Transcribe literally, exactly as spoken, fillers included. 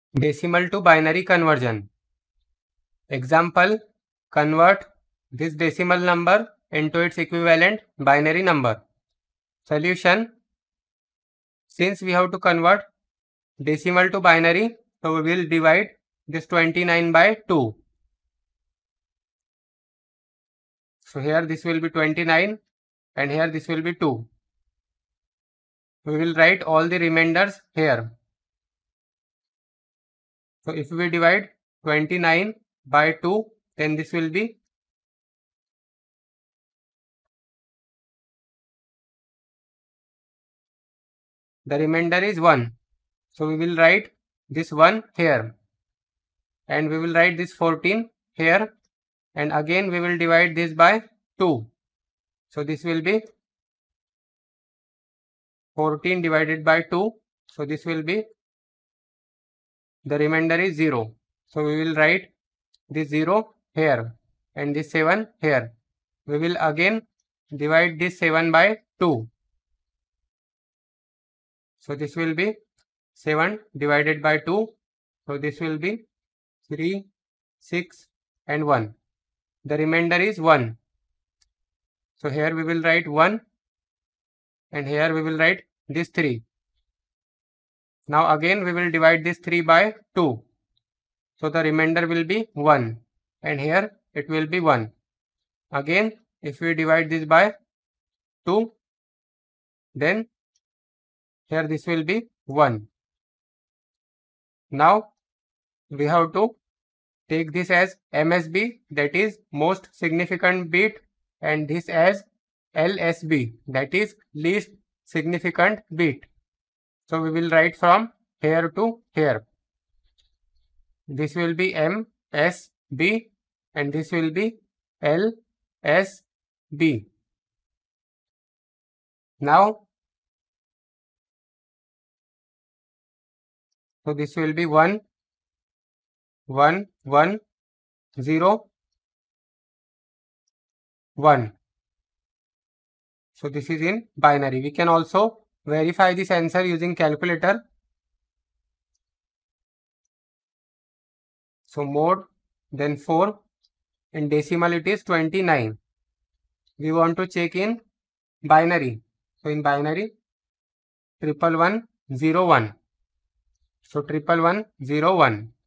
Decimal to binary conversion. Example, convert this decimal number into its equivalent binary number. Solution, since we have to convert decimal to binary, so we will divide this twenty-nine by two. So here this will be twenty-nine and here this will be two. We will write all the remainders here. So if we divide twenty-nine by two, then this will be the remainder is one. So we will write this one here and we will write this fourteen here, and again we will divide this by two. So this will be fourteen divided by two. So this will be, the remainder is zero. So we will write this zero here and this seven here. We will again divide this seven by two. So this will be seven divided by two. So this will be three, six and one. The remainder is one. So here we will write one and here we will write this three. Now again we will divide this three by two. So the remainder will be one and here it will be one. Again if we divide this by two, then here this will be one. Now we have to take this as M S B, that is most significant bit, and this as L S B, that is least significant bit. So we will write from here to here. This will be M S B and this will be L S B. Now, so this will be one, one, one, zero, one. So this is in binary. We can also verify this answer using calculator. So mod, then four, in decimal it is twenty-nine. We want to check in binary. So in binary, triple one zero one. So triple one zero one.